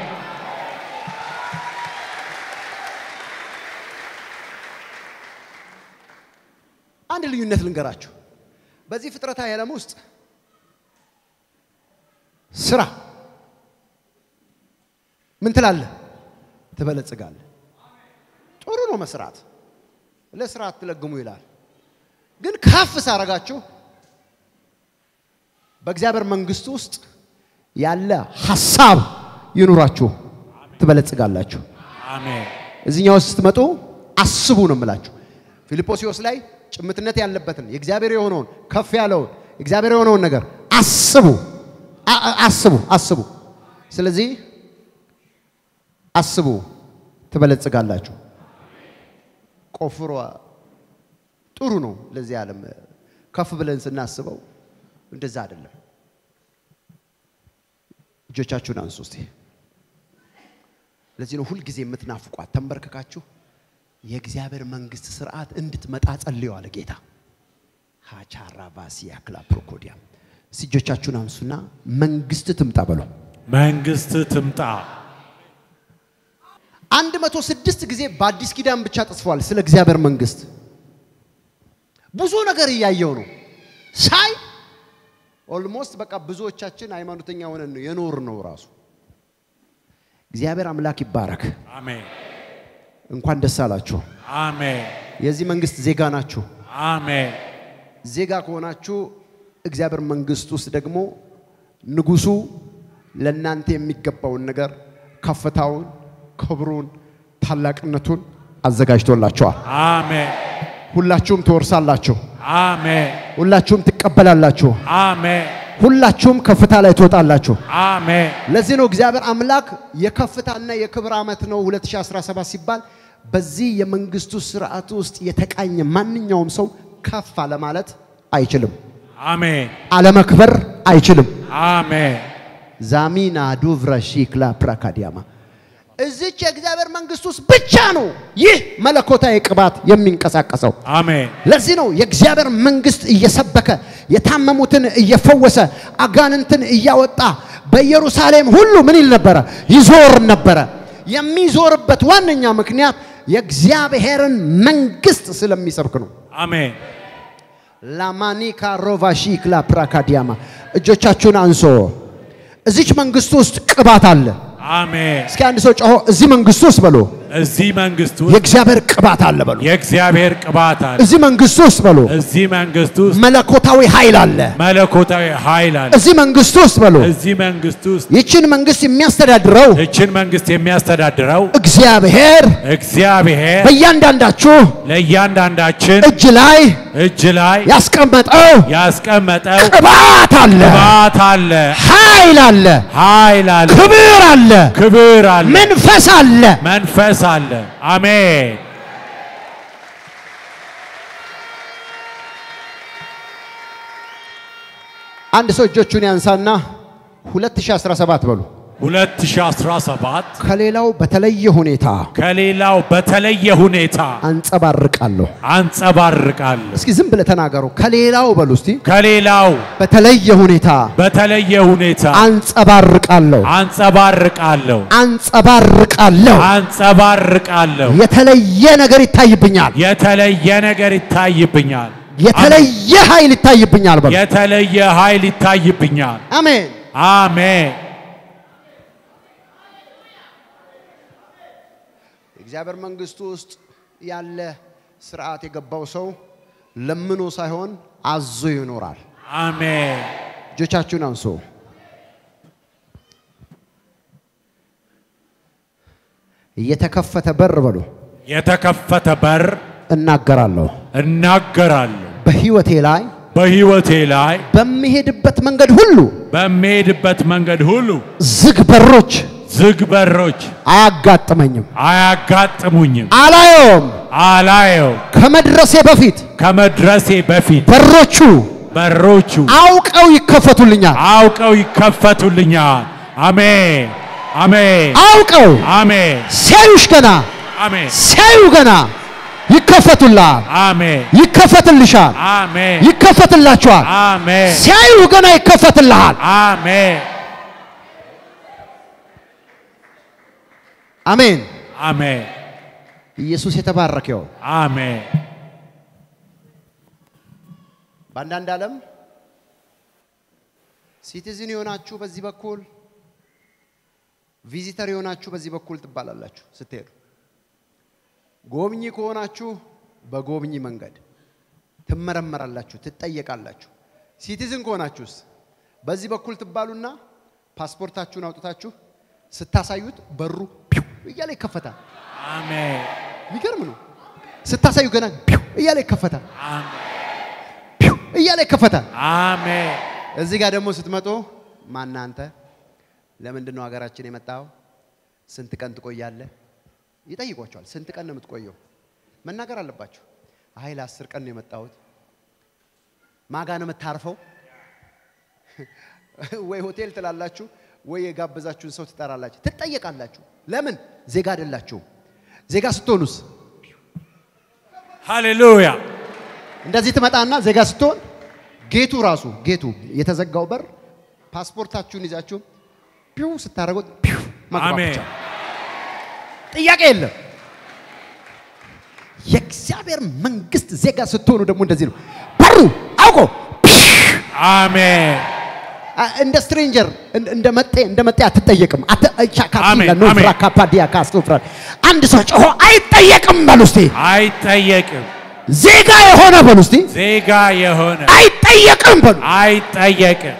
አንድ ልዩነት ልንገራችሁ በዚህ ፍጥረታዊ ዓለም ውስጥ ስራ ምን ትላለህ ትበለጽጋለህ ጥሩ ነው መስራት ለስራት ትለግሙ ይላል ግን ካፍ ሳረጋችሁ በእግዚአብሔር መንግስት ውስጥ ያለ ሐሳብ ይኑራችሁ ትበለጽጋላችሁ አሜን እዚህኛው ስትመጡ አስቡ ነው የምላችሁ ፊልጶስዮስ ላይ ጭምትነት ያለበትን የእግዚአብሔር የሆነውን ከፍ ያለውን እግዚአብሔር የሆነውን ነገር አስቡ ስለዚህ አስቡ ትበለጽጋላችሁ ቆፍሮ ጥሩ ነው ለዚህ ዓለም ከፍ ብለን ስናስበው እንደዛ አይደለም እጆቻችሁን አንሱ እስቲ ለዚህ ነው ሁሉ ጊዜ የምትናፍቋት ተንበርከካችሁ የእግዚአብሔር መንግስት ስርዓት እንድትመጣ ጸልዩ አለ ጌታ ሃቻራባሲያ ክላፕሮኮዲያ እጆቻችሁን አንሱና መንግስት ትምጣ በሉ መንግስት ትምጣ 106 ጊዜ በአዲስ ኪዳን ብቻ ተጽፏል ስለ እግዚአብሔር መንግስት ብዙ ነገር ያያየው ነው ሳይ ኦልሞስት በቃ ብዙዎቻችን ሃይማኖተኛ ሆነን ነው የኖር ነው ራሱ እግዚአብሔር አምላክ ይባረክ አሜን እንኳን ደስ አላችሁ አሜን የዚህ መንግስት ዜጋ ናችሁ አሜን ዜጋ ከሆናችሁ እግዚአብሔር መንግስት ውስጥ ደግሞ ንጉሱ ለናንተ የሚገባውን ነገር ከፍታውን ክብሩን ታላቅነቱን አዘጋጅቶላችኋል አሜን ሁላችሁም ተወርሳላችሁ አሜን ሁላችሁም ትቀበላላችሁ አሜን ሁላችሁም ከፍታ ላይ ትወጣላችሁ አሜን ለዚህ ነው እግዚአብሔር አምላክ የከፍታና የክብር አመት ነው 2017 ሲባል በዚህ የመንግስቱ ስርዓት ውስጥ የተቃኘ ማንኛውም ሰው ከፍ አለ ማለት አይችልም አሜን አለመክበር አይችልም አሜን ዛሚና ዱቭራሺክላ ፕራካዲያማ እዚች የእግዚአብሔር መንግስት ውስጥ ብቻ ነው ይህ መለኮታዊ ቅባት የሚንቀሳቀሰው አሜን ለዚህ ነው የእግዚአብሔር መንግስት እየሰበከ የታመሙትን እየፈወሰ አጋንንትን እያወጣ በኢየሩሳሌም ሁሉ ምን ይል ነበር ይዞር ነበር የሚዞርበት ዋነኛ ምክንያት የእግዚአብሔርን መንግስት ስለሚሰብክ ነው አሜን ላማኒካ ሮቫሺክላ ፕራካዲያማ እጆቻችሁን አንሶ እዚች መንግስት ውስጥ ቅባት አለ አሜን እስኪ አንድ ሰው ጮሆ እዚህ መንግስት ውስጥ በሉ እዚህ መንግስት ውስጥ የእግዚአብሔር ቅባት አለ በሉ የእግዚአብሔር ቅባት አለ እዚህ መንግስት ውስጥ በሉ እዚህ መንግስት ውስጥ መለኮታዊ ኃይል አለ እዚህ መንግስት ውስጥ በሉ እዚህ መንግስት ውስጥ ይችን መንግስት የሚያስተዳድረው እግዚአብሔር ለእያንዳንዳችን እጅ ላይ ያስቀመጠው ቅባት አለ ኃይል አለ ክብር አለ መንፈስ አለ አሜን አንድ ሰው እጆቹን ያንሳና 2017 በሉ 2017 ከሌላው በተለየ ሁኔታ አንጸባርቃለሁ እስኪ ዝም ብለ ተናገሩ ከሌላው በሉ እስቲ ከሌላው በተለየ ሁኔታ አንጸባርቃለሁ የተለየ ነገር ይታይብኛል የተለየ ኃይል ይታይብኛል አሜን እግዚአብሔር መንግስቱ ውስጥ ያለ ስርዓት የገባው ሰው ለምኖ ሳይሆን አዞ ይኖራል አሜን እጆቻችሁን አንሱ የተከፈተ በር በሉ የተከፈተ በር እናገራለሁ በህይወቴ ላይ በህይወቴ ላይ በሚሄድበት መንገድ ሁሉ ዝግ በሮች አያጋጥሙኝም አላየውም ከመድረሴ በፊት በሮቹ አውቀው ይከፈቱልኛል አሜን አውቀው ሲያዩሽ ገና ይከፈቱልሃል ይከፈትልሻል ይከፈትላችኋል ሲያዩ ገና ይከፈትልሃል አሜን ኢየሱስ የተባረከው አሜን በአንዳንድ ዓለም ሲቲዝን የሆናችሁ በዚህ በኩል ቪዚተር የሆናችሁ በዚህ በኩል ትባላላችሁ ስትሄዱ ጎብኚ ከሆናችሁ በጎብኚ መንገድ ትመረመራላችሁ ትጠየቃላችሁ ሲቲዝን ከሆናችሁስ በዚህ በኩል ትባሉና ፓስፖርታችሁን አውጥታችሁ ስታሳዩት በሩ እያለ ይከፈታል አሜን ይገርም ነው ስታሳዩ ገና እያለ ይከፈታል እያለ ይከፈታል አሜን እዚህ ጋር ደግሞ ስትመጡ ማናንተ ለምንድን ነው ሀገራችን የመጣው ስንት ቀን ትቆያለህ ይጠይቋቸዋል ስንት ቀን ነው የምትቆየው መናገር አለባችሁ አይ ለ10 ቀን ነው የመጣሁት ማጋ ነው የምታርፈው ወይ ሆቴል ትላላችሁ ወይ የጋበዛችሁን ሰው ትጠራላችሁ ትጠየቃላችሁ ለምን ዜጋ አይደላችሁ ዜጋ ስትሆኑስ ሃሌሉያ እንደዚህ ትመጣና ዜጋ ስትሆን ጌቱ የተዘጋው በር ፓስፖርታችሁን ይዛችሁ ፒው ስታረጉት ፒው ማግባባቻ ጥያቄ የለም የእግዚአብሔር መንግስት ዜጋ ስትሆኑ ደግሞ እንደዚህ ነው በሩ አውቆ አሜን እንደ ስትሬንጀር እንደመጣ አትጠየቅም አትቻካፊላ ነው ፍራካፓዲያ ካስቶፍራ አንድ ሰው ጮሆ አይጠየቅም በሉስቲ አይጠየቅም ዜጋ የሆነ በሉስቲ ዜጋ የሆነ አይጠየቅም በሉ አይጠየቅም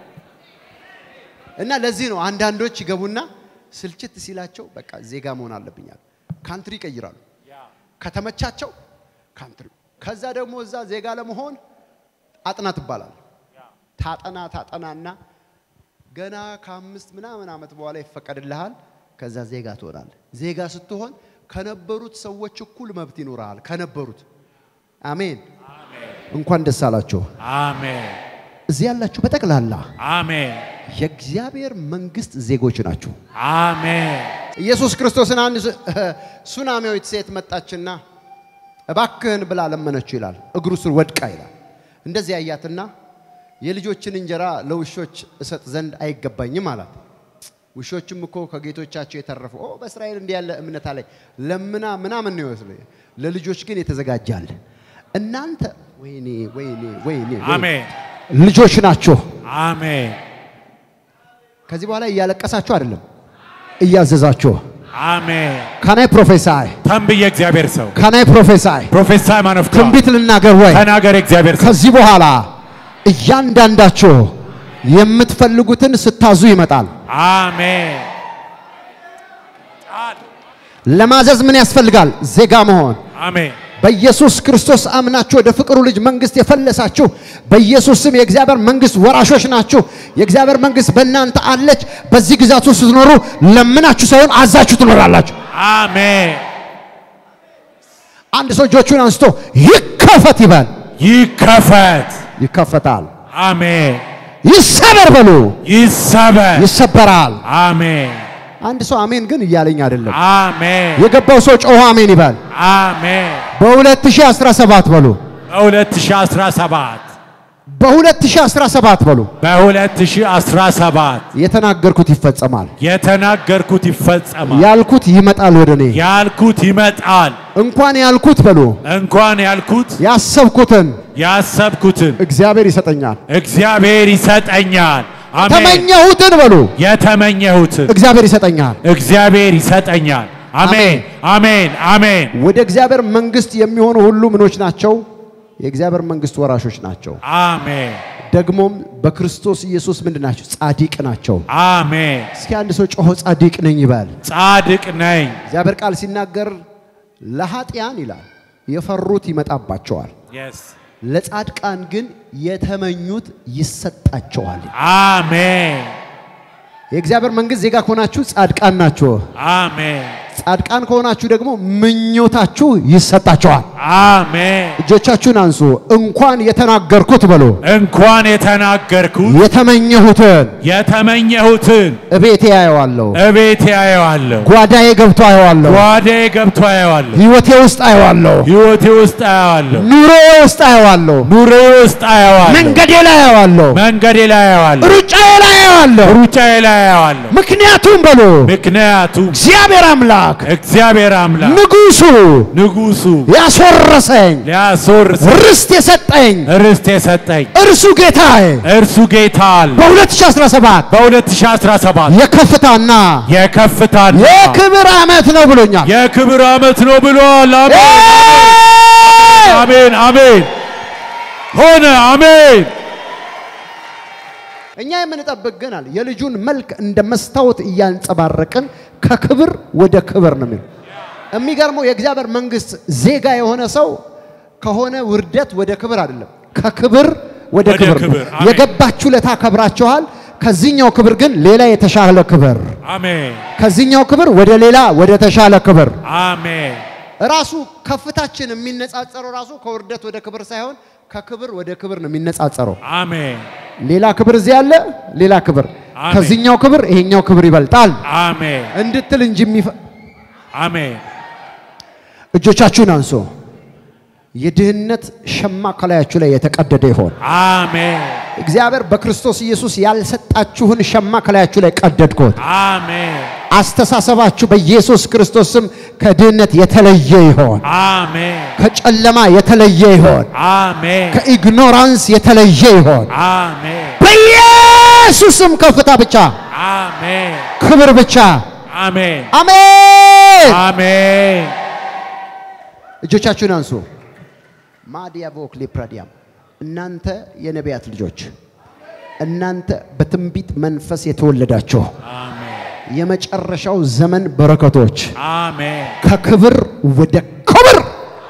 እና ለዚህ ነው አንዳንዶች ይገቡና ስልችት ሲላቸው በቃ ዜጋ መሆን አለብኛል ካንትሪ ቀይራሉ ከተመቻቸው ካንትሪ ከዛ ደግሞ እዛ ዜጋ ለመሆን አጥና ትባላል ታጠናና ገና ከ5 ምናምን አመት በኋላ ይፈቀድልሃል ከዛ ዜጋ ትሆናለህ ዜጋ ስትሆን ከነበሩት ሰዎች እኩል መብት ይኖራል ከነበሩት አሜን እንኳን ደስ አላችሁ አሜን እዚህ ያላችሁ በተቀላላ አሜን የእግዚአብሔር መንግስት ዜጎች ናችሁ አሜን ኢየሱስ ክርስቶስን አንድ ሱናሚያዊት ሴት መጣችና እባክህን ብላ ለመነችው ይላል እግሩ ስር ወድቃ ይላል እንደዚህ ያያትና የልጆችን እንጀራ ለውሾች እሰጥ ዘንድ አይገባኝም አላት ውሾችም እኮ ከጌቶቻቸው የተረፉ በእስራኤል እንዲህ ያለ እምነት አለ ለምና ምናምን ነው ይወስለ ለልጆች ግን የተዘጋጃል እናንተ ወይኔ አሜን ልጆች ናችሁ አሜን ከዚህ በኋላ እያለቀሳችሁ አይደለም እያዘዛችሁ አሜን ካናይ ፕሮፌሳይ ተንብየ እግዚአብሔር ሰው ካናይ ፕሮፌሳይ ማን ኦፍ ትንቢት ልናገር ወይ ተናገር እግዚአብሔር ሰው ከዚህ በኋላ እያንዳንዳችሁ የምትፈልጉትን ስታዙ ይመጣል አሜን ለማዘዝ ምን ያስፈልጋል ዜጋ መሆን አሜን በኢየሱስ ክርስቶስ አምናችሁ ወደ ፍቅሩ ልጅ መንግስት የፈለሳችሁ በኢየሱስ ስም የእግዚአብሔር መንግስት ወራሾች ናችሁ የእግዚአብሔር መንግስት በእናንተ አለች በዚህ ግዛት ውስጥ ስትኖሩ ለምናችሁ ሳይሆን አዛችሁ ትኖራላችሁ አሜን አንድ ሰው እጆቹን አንስቶ ይከፈት ይበል ይከፈታል አሜን ይሰበር በሉ ይሰበራል አሜን አንድ ሰው አሜን ግን እያለኝ አይደለም አሜን የገባው ሰው ጮህ አሜን ይባል አሜን በ2017 በሉ በ2017 በሉ በ2017 የተናገርኩት ይፈጸማል ያልኩት ይመጣል ወደኔ እንኳን ያልኩት በሉ ያሰብኩትን እግዚአብሔር ይሰጠኛል ተመኘሁትን በሉ እግዚአብሔር ይሰጠኛል አሜን ወደ እግዚአብሔር መንግስት የሚሆኑ ሁሉ ምኖች ናቸው የእግዚአብሔር መንግስት ወራሾች ናቸው አሜን ደግሞም በክርስቶስ ኢየሱስ ምንድናቸው ጻድቅ ናቸው አሜን እስኪ አንድ ሰው ጮሆ ጻድቅ ነኝ ይባል እግዚአብሔር ቃል ሲናገር ለኃጢያን ይላል የፈሩት ይመጣባቸዋል ለጻድቃን ግን የተመኙት ይሰጣቸዋል። አሜን። የእግዚአብሔር መንግስት ዜጋ ከሆናችሁ ጻድቃን ናችሁ። አሜን። ጻድቃን ከሆናችሁ ደግሞ ምኞታችሁ ይሰጣቸዋል። አሜን። እጆቻችሁን አንሱ። እንኳን የተናገርኩት በሉ። እንኳን የተናገርኩት የተመኘሁትን እቤቴ አየዋለሁ። ጓዳዬ ገብቶ አየዋለሁ። ህይወቴ ውስጥ አየዋለሁ። ኑሮዬ ውስጥ አየዋለሁ። መንገዴ ላይ አየዋለሁ። ሩጫዬ ላይ አየዋለሁ። ምክንያቱም በሉ እግዚአብሔር አምላክ ንጉሱ ያስወረሰኝ ርስት የሰጠኝ እርሱ ጌታዬ በ2017 የከፍታና የክብር ዓመት ነው ብሎኛል። አሜን አሜን ሆነ አሜን። እኛ የምንጠብቅ ግን አለ የልጁን መልክ እንደ መስታወት እያንጸባረቅን ከክብር ወደ ክብር ነው የሚለው። የሚገርመው የእግዚአብሔር መንግስት ዜጋ የሆነ ሰው ከሆነ ውርደት ወደ ክብር አይደለም፣ ከክብር ወደ ክብር። የገባችሁ ለታ ከብራችኋል። ከዚህኛው ክብር ግን ሌላ የተሻለ ክብር። አሜን። ከዚህኛው ክብር ወደ ሌላ ወደ ተሻለ ክብር። አሜን። ራሱ ከፍታችን የሚነጻጸረው ራሱ ከውርደት ወደ ክብር ሳይሆን ከክብር ወደ ክብር ነው የሚነጻጸረው። አሜን። ሌላ ክብር እዚህ ያለ ሌላ ክብር፣ ከዚህኛው ክብር ይሄኛው ክብር ይበልጣል። አሜን እንድትል እንጂ አሜን። እጆቻችሁን አንሱ። የድህነት ሸማ ከላያችሁ ላይ የተቀደደ ይሆን። አሜን። እግዚአብሔር በክርስቶስ ኢየሱስ ያልሰጣችሁን ሸማ ከላያችሁ ላይ ቀደድኩት። አሜን። አስተሳሰባችሁ በኢየሱስ ክርስቶስ ስም ከድህነት የተለየ ይሆን። አሜን። ከጨለማ የተለየ ይሆን። አሜን። ከኢግኖራንስ የተለየ ይሆን። አሜን። በኢየሱስ ስም ከፍታ ብቻ፣ አሜን። ክብር ብቻ። አሜን አሜን አሜን። እጆቻችሁን አንሱ። ማዲያ ቦክሊ ፕራዲያም እናንተ የነቢያት ልጆች፣ እናንተ በትንቢት መንፈስ የተወለዳችሁ የመጨረሻው ዘመን በረከቶች አሜን። ከክብር ወደ ክብር፣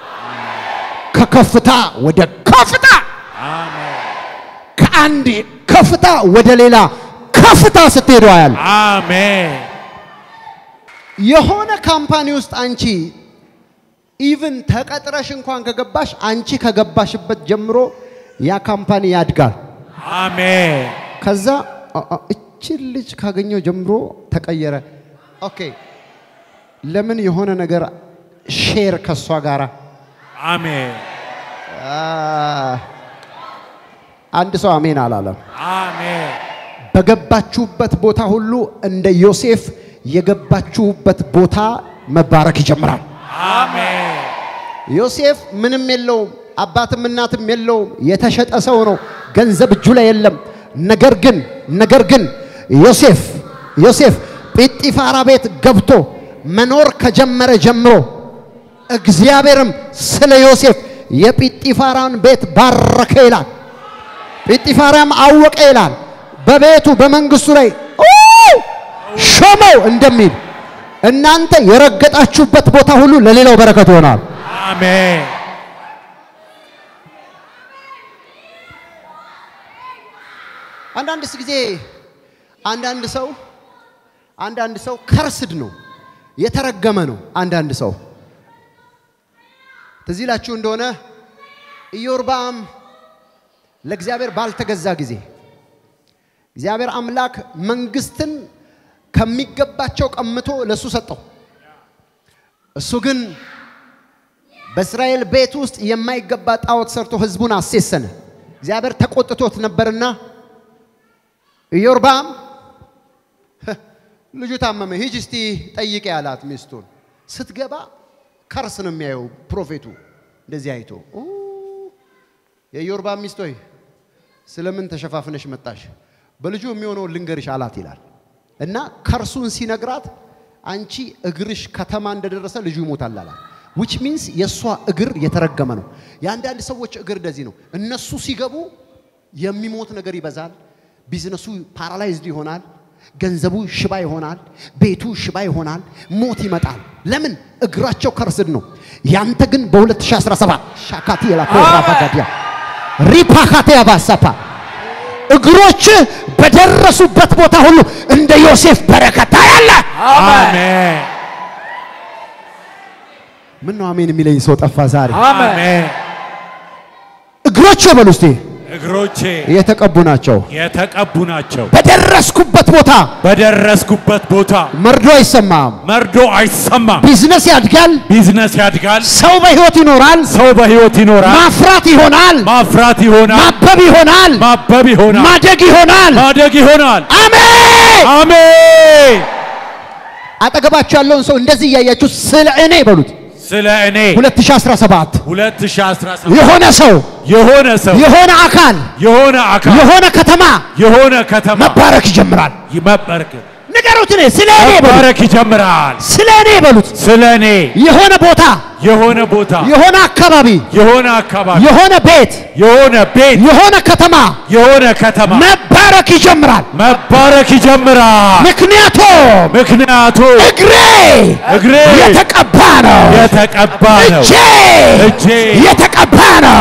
ከከፍታ ወደ ከፍታ፣ አሜን። ከአንድ ከፍታ ወደ ሌላ ከፍታ ስትሄዱ አያል። አሜን። የሆነ ካምፓኒ ውስጥ አንቺ ኢቭን ተቀጥረሽ እንኳን ከገባሽ አንቺ ከገባሽበት ጀምሮ ያ ካምፓኒ ያድጋል። አሜን። ከዛ እቺ ልጅ ካገኘው ጀምሮ ተቀየረ። ኦኬ ለምን የሆነ ነገር ሼር ከሷ ጋራ። አሜን። አንድ ሰው አሜን አላለም። አሜን። በገባችሁበት ቦታ ሁሉ እንደ ዮሴፍ የገባችሁበት ቦታ መባረክ ይጀምራል። አሜን። ዮሴፍ ምንም የለውም፣ አባትም እናትም የለውም፣ የተሸጠ ሰው ነው፣ ገንዘብ እጁ ላይ የለም። ነገር ግን ዮሴፍ ጲጢፋራ ቤት ገብቶ መኖር ከጀመረ ጀምሮ እግዚአብሔርም ስለ ዮሴፍ የጲጢፋራን ቤት ባረከ ይላል። ጲጢፋራም አወቀ ይላል። በቤቱ በመንግስቱ ላይ ሾመው እንደሚል እናንተ የረገጣችሁበት ቦታ ሁሉ ለሌላው በረከት ይሆናል። አሜን። አንዳንድ ሰው ከርስድ ነው፣ የተረገመ ነው። አንዳንድ ሰው ትዝ ይላችሁ እንደሆነ ኢዮርብዓም ለእግዚአብሔር ባልተገዛ ጊዜ እግዚአብሔር አምላክ መንግስትን ከሚገባቸው ቀምቶ ለሱ ሰጠው። እሱ ግን በእስራኤል ቤት ውስጥ የማይገባ ጣዖት ሰርቶ ህዝቡን አሰሰነ። እግዚአብሔር ተቆጥቶት ነበርና ኢዮርብዓም ልጁ ታመመ፣ ሂጂ እስቲ ጠይቂ ያላት ሚስቱን። ስትገባ ከርስ ነው የሚያየው ፕሮፌቱ። እንደዚህ አይቶ የኢዮርብዓም ሚስት ሆይ ስለምን ተሸፋፍነሽ መጣሽ? በልጁ የሚሆነው ልንገርሽ አላት ይላል። እና ከርሱን ሲነግራት አንቺ እግርሽ ከተማ እንደደረሰ ልጁ ይሞታል አላት። which means የሷ እግር የተረገመ ነው። ያንዳንድ ሰዎች እግር እንደዚህ ነው። እነሱ ሲገቡ የሚሞት ነገር ይበዛል፣ ቢዝነሱ ፓራላይዝድ ይሆናል፣ ገንዘቡ ሽባ ይሆናል፣ ቤቱ ሽባ ይሆናል፣ ሞት ይመጣል። ለምን? እግራቸው ከርስድ ነው። ያንተ ግን በ2017 ሻካቲ ያላቆራ ባጋዲያ ሪፓካቴ ያባሳፓ እግሮች በደረሱበት ቦታ ሁሉ እንደ ዮሴፍ በረከት ያለ አሜን ምን ነው አሜን የሚለኝ ሰው ጠፋ ዛሬ አሜን እግሮች በሉስቲ እግሮቼ የተቀቡ ናቸው በደረስኩበት ቦታ መርዶ አይሰማም ቢዝነስ ያድጋል ሰው በህይወት ይኖራል ማፍራት ይሆናል ማበብ ይሆናል ማደግ ይሆናል አሜን አጠገባችሁ ያለውን ሰው እንደዚህ ያያችሁ ስለ እኔ በሉት ስለ እኔ 2017 የሆነ ሰው የሆነ አካል የሆነ ከተማ መባረክ ይጀምራል ንገሩት እኔ ስለ እኔ መባረክ ይጀምራል ስለ እኔ በሉት ስለ እኔ የሆነ ቦታ የሆነ አካባቢ የሆነ ቤት የሆነ ከተማ መባረክ ይጀምራል ምክንያቱ እግሬ የተቀባ ነው እጄ የተቀባ ነው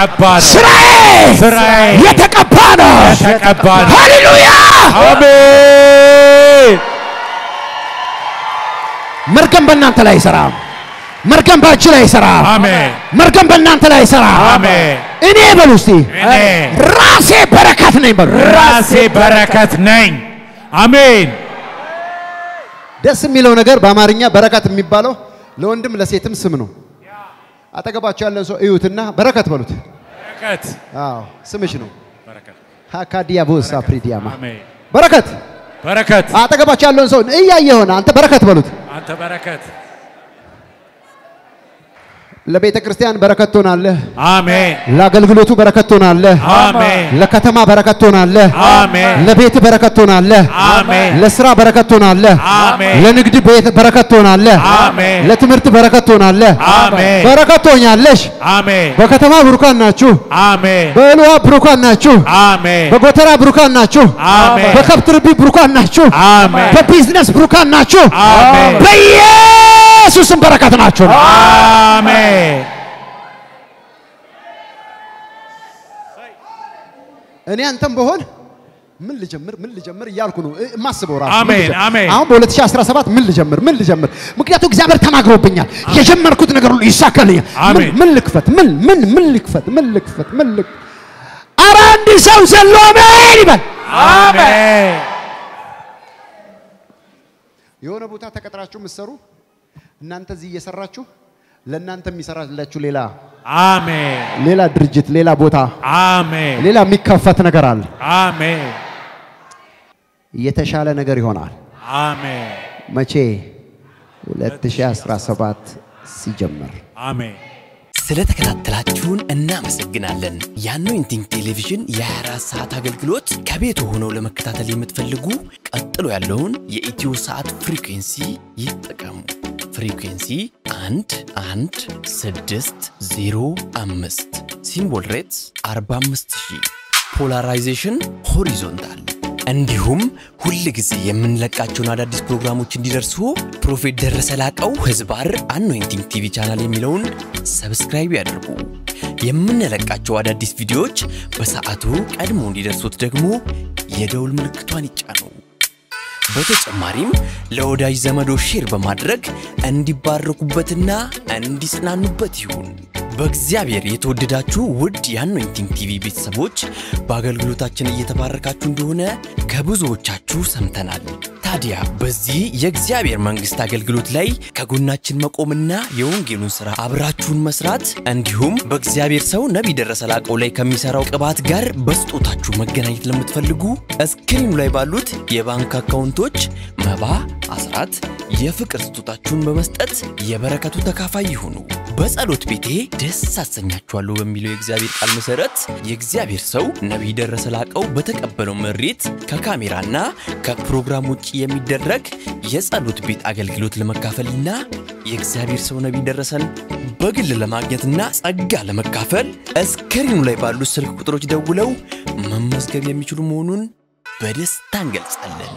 ስራዬ የተቀባ ነው ሃሌሉያ አሜን መርገም በእናንተ ላይ ይሰራል መርገም ባንቺ ላይ ይሰራል አሜን መርገም በእናንተ ላይ ይሰራል አሜን እኔ በሉስቲ ራሴ በረከት ነኝ አሜን ደስ የሚለው ነገር በአማርኛ በረከት የሚባለው ለወንድም ለሴትም ስም ነው አጠገባችሁ ያለን ሰው እዩትና በረከት በሉት አዎ ስምሽ ነው ሃካዲያ ቦሳ ፕሪዲያማ አሜን በረከት አጠገባችሁ ያለን ሰው እያየሆነ አንተ በረከት በሉት ለቤተ ክርስቲያን በረከት ትሆናለህ አሜን ለአገልግሎቱ በረከት ትሆናለህ አሜን ለከተማ በረከት ትሆናለህ አሜን ለቤት በረከት ትሆናለህ አሜን ለሥራ በረከት ትሆናለህ አሜን ለንግድ ቤት በረከት ትሆናለህ አሜን ለትምህርት በረከት ትሆናለህ አሜን በረከት ትሆኛለሽ አሜን በከተማ ብሩካን ናችሁ አሜን በእልዋ ብሩካን ናችሁ አሜን በጎተራ ብሩካን ናችሁ አሜን በከብት ርቢ ብሩካን ናችሁ አሜን በቢዝነስ ብሩካን ናችሁ አሜን በኢየሱስም በረከት ናችሁ አሜን እኔ አንተም በሆን ምን ልጀምር እያልኩ ነው ማስበው ራሱ አሜን አሁን በ2017 ምን ልጀምር ምክንያቱም እግዚአብሔር ተናግሮብኛል የጀመርኩት ነገር ሁሉ ይሳካልኛል ምን ልክፈት አረ አንድ ሰው ዘሎ አሜን ይበል አሜን የሆነ ቦታ ተቀጥራችሁ ምትሰሩ እናንተ እዚህ እየሰራችሁ ለእናንተ የሚሰራላችሁ ሌላ ድርጅት ሌላ ቦታ ሌላ የሚከፈት ነገር አለ የተሻለ ነገር ይሆናል መቼ 2017 ሲጀምር ስለተከታተላችሁን እናመሰግናለን የአኖይንቲንግ ቴሌቪዥን የ24 ሰዓት አገልግሎት ከቤት ሆነው ለመከታተል የምትፈልጉ ቀጥሎ ያለውን የኢትዮ ሰዓት ፍሪኩዌንሲ ይጠቀሙ ፍሪኩዌንሲ 11605 ሲምቦል ሬትስ 45000 ፖላራይዜሽን ሆሪዞንታል እንዲሁም ሁሉ ጊዜ የምንለቃቸውን አዳዲስ ፕሮግራሞች እንዲደርሱ ፕሮፌት ደረሰ ላቀው ህዝባር አኖይንቲንግ ቲቪ ቻናል የሚለውን ሰብስክራይብ ያድርጉ የምንለቃቸው አዳዲስ ቪዲዮዎች በሰዓቱ ቀድሞ እንዲደርሱት ደግሞ የደውል ምልክቷን ይጫኑ በተጨማሪም ለወዳጅ ዘመዶ ሼር በማድረግ እንዲባረኩበትና እንዲጽናኑበት ይሁን በእግዚአብሔር የተወደዳችሁ ውድ የአኖይንቲንግ ቲቪ ቤተሰቦች በአገልግሎታችን እየተባረካችሁ እንደሆነ ከብዙዎቻችሁ ሰምተናል ታዲያ በዚህ የእግዚአብሔር መንግስት አገልግሎት ላይ ከጎናችን መቆምና የወንጌሉን ሥራ አብራችሁን መስራት እንዲሁም በእግዚአብሔር ሰው ነብይ ደረሰ ላቀው ላይ ከሚሰራው ቅባት ጋር በስጦታችሁ መገናኘት ለምትፈልጉ ስክሪኑ ላይ ባሉት የባንክ አካውንቶች መባ አስራት የፍቅር ስጦታችሁን በመስጠት የበረከቱ ተካፋይ ይሁኑ በጸሎት ቤቴ ደስ አሰኛችኋለሁ በሚለው የእግዚአብሔር ቃል መሰረት የእግዚአብሔር ሰው ነብይ ደረሰ ላቀው በተቀበለው መሬት ከካሜራና ከፕሮግራም ውጪ የሚደረግ የጸሎት ቤት አገልግሎት ለመካፈልና የእግዚአብሔር ሰው ነብይ ደረሰን በግል ለማግኘትና ጸጋ ለመካፈል ስክሪኑ ላይ ባሉ ስልክ ቁጥሮች ደውለው መመዝገብ የሚችሉ መሆኑን በደስታ እንገልጻለን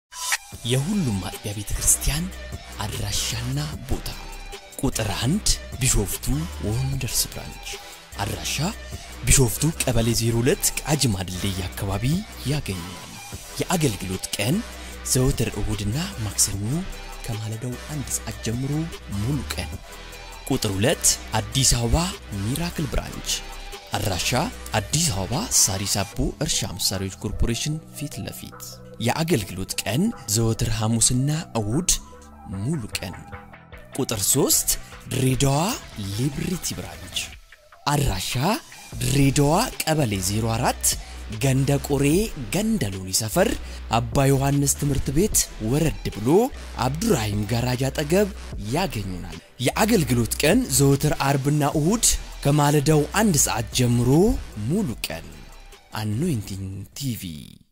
የሁሉም አጥቢያ ቤተክርስቲያን አድራሻና ቦታ ቁጥር 1 ቢሾፍቱ ወንደርስ ብራንች አድራሻ ቢሾፍቱ ቀበሌ 02 ቃጂማ ድልድይ አካባቢ ያገኛል። የአገልግሎት ቀን ዘወትር እሁድና ማክሰኞ ከማለዳው 1 ሰዓት ጀምሮ ሙሉ ቀን። ቁጥር 2 አዲስ አበባ ሚራክል ብራንች አድራሻ አዲስ አበባ ሳሪስ አቦ እርሻ መሳሪያዎች ኮርፖሬሽን ፊት ለፊት የአገልግሎት ቀን ዘወትር ሐሙስና እሁድ ሙሉ ቀን። ቁጥር 3 ድሬዳዋ ሊብሪቲ ብራንች አድራሻ ድሬዳዋ ቀበሌ 04 ገንደ ቆሬ ገንደሎኒ ሰፈር አባ ዮሐንስ ትምህርት ቤት ወረድ ብሎ አብዱራሂም ጋራጅ አጠገብ ያገኙናል። የአገልግሎት ቀን ዘወትር አርብና እሁድ ከማለዳው 1 ሰዓት ጀምሮ ሙሉ ቀን። አኖይንቲንግ ቲቪ